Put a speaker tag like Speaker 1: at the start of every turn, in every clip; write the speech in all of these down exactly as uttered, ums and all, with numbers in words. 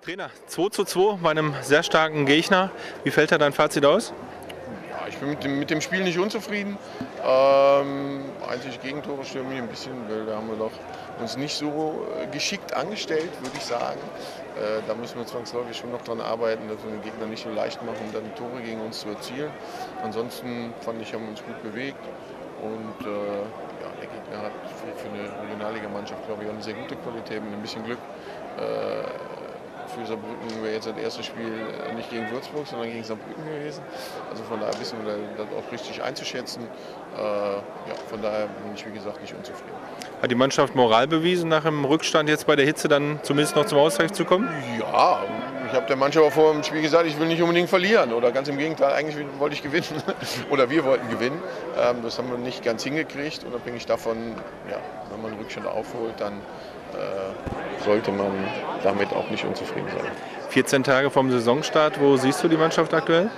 Speaker 1: Trainer, zwei zu zwei bei einem sehr starken Gegner. Wie fällt da dein Fazit aus?
Speaker 2: Ja, ich bin mit dem, mit dem Spiel nicht unzufrieden. Ähm, einzig Gegentore stören mich ein bisschen, weil da haben wir doch uns nicht so geschickt angestellt, würde ich sagen. Äh, da müssen wir zwangsläufig schon noch dran arbeiten, dass wir den Gegner nicht so leicht machen, dann Tore gegen uns zu erzielen. Ansonsten fand ich, haben wir uns gut bewegt. Und äh, ja, der Gegner hat für, für eine Regionalligamannschaft, glaube ich, auch eine sehr gute Qualität mit ein bisschen Glück. Äh, Für Saarbrücken wäre jetzt das erste Spiel nicht gegen Würzburg, sondern gegen Saarbrücken gewesen. Also von daher wissen wir das auch richtig einzuschätzen. Äh, ja, von daher bin ich, wie gesagt, nicht unzufrieden.
Speaker 1: Hat die Mannschaft Moral bewiesen, nach dem Rückstand jetzt bei der Hitze dann zumindest noch zum Ausgleich zu kommen?
Speaker 2: Ja, ich habe der Mannschaft auch vor dem Spiel gesagt, ich will nicht unbedingt verlieren. Oder ganz im Gegenteil, eigentlich wollte ich gewinnen. Oder wir wollten gewinnen. Ähm, das haben wir nicht ganz hingekriegt. Unabhängig davon, ja, wenn man einen Rückstand aufholt, dann äh, sollte man damit auch nicht unzufrieden sein.
Speaker 1: vierzehn Tage vom Saisonstart, wo siehst du die Mannschaft aktuell?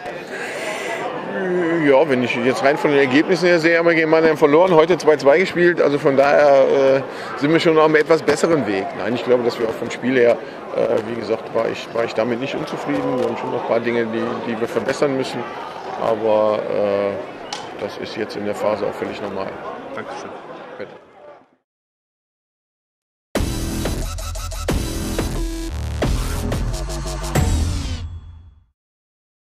Speaker 2: Ja, wenn ich jetzt rein von den Ergebnissen her sehe, haben wir gegen Mannheim verloren, heute zwei zwei gespielt. Also von daher äh, sind wir schon auf einem etwas besseren Weg. Nein, ich glaube, dass wir auch vom Spiel her, äh, wie gesagt, war ich, war ich damit nicht unzufrieden. Wir haben schon noch ein paar Dinge, die, die wir verbessern müssen. Aber äh, das ist jetzt in der Phase auch völlig normal.
Speaker 1: Dankeschön.
Speaker 2: Bitte.